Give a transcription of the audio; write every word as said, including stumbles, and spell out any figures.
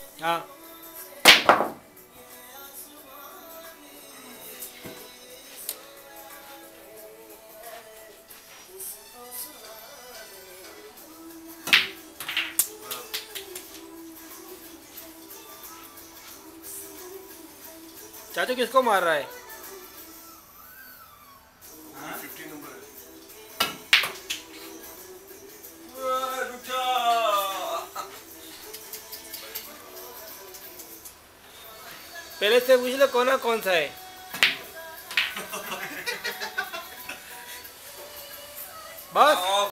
हाँ चाचू किसको मार रहा है? पहले से पूछ लो कौन कौन सा है। बस